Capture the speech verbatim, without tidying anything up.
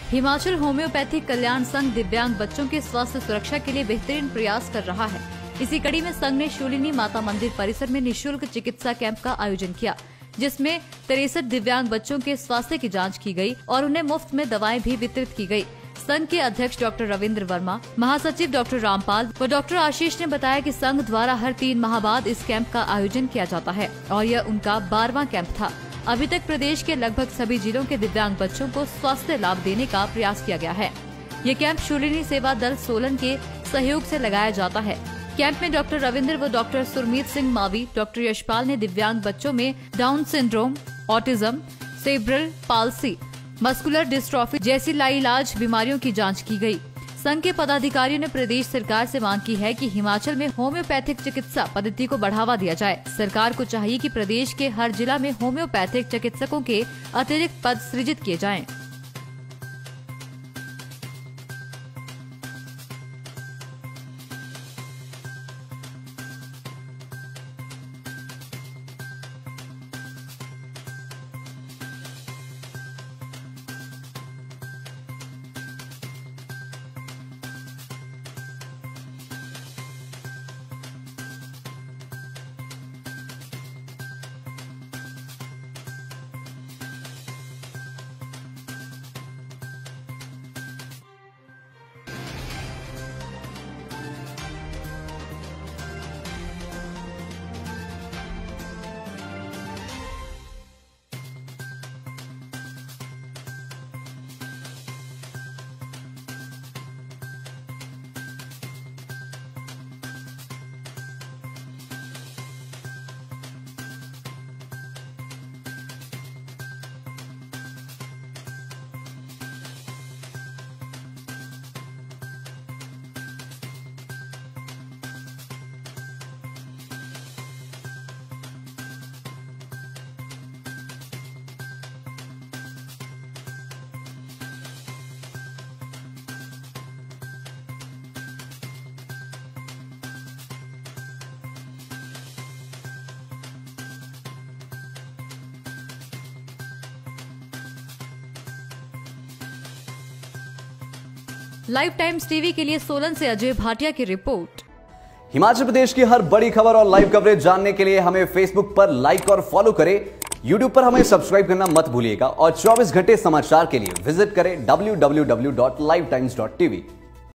Himachal homeopathic कल्याण संघ दिव्यांग बच्चों के स्वास्थ्य सुरक्षा के लिए बेहतरीन प्रयास कर रहा है। इसी कड़ी में संघ ने शूलिनी माता मंदिर परिसर में निःशुल्क चिकित्सा कैंप का आयोजन किया, जिसमें तिरसठ दिव्यांग बच्चों के स्वास्थ्य की जांच की गई और उन्हें मुफ्त में दवाएं भी वितरित की गई। संघ के अध्यक्ष डॉक्टर रविंद्र वर्मा, महासचिव डॉक्टर रामपाल व डॉक्टर आशीष ने बताया कि संघ द्वारा हर तीन माह बाद इस कैंप का आयोजन किया जाता है और यह उनका बारहवां कैंप था। अभी तक प्रदेश के लगभग सभी जिलों के दिव्यांग बच्चों को स्वास्थ्य लाभ देने का प्रयास किया गया है। ये कैंप शूलिनी सेवा दल सोलन के सहयोग से लगाया जाता है। कैंप में डॉक्टर रविंद्र व डॉक्टर सुरमीत सिंह मावी, डॉक्टर यशपाल ने दिव्यांग बच्चों में down syndrome, autism, cerebral palsy, muscular dystrophy जैसी लाइलाज बीमारियों की जांच की गई। संघ के पदाधिकारियों ने प्रदेश सरकार से मांग की है कि हिमाचल में होम्योपैथिक चिकित्सा पद्धति को बढ़ावा दिया जाए। सरकार को चाहिए कि प्रदेश के हर जिला में होम्योपैथिक चिकित्सकों के अतिरिक्त पद सृजित किए जाएं। लाइव टाइम्स टीवी के लिए सोलन से अजय भाटिया की रिपोर्ट। हिमाचल प्रदेश की हर बड़ी खबर और लाइव कवरेज जानने के लिए हमें फेसबुक पर लाइक और फॉलो करें। यूट्यूब पर हमें सब्सक्राइब करना मत भूलिएगा और चौबीस घंटे समाचार के लिए विजिट करें W W W dot live times dot T we.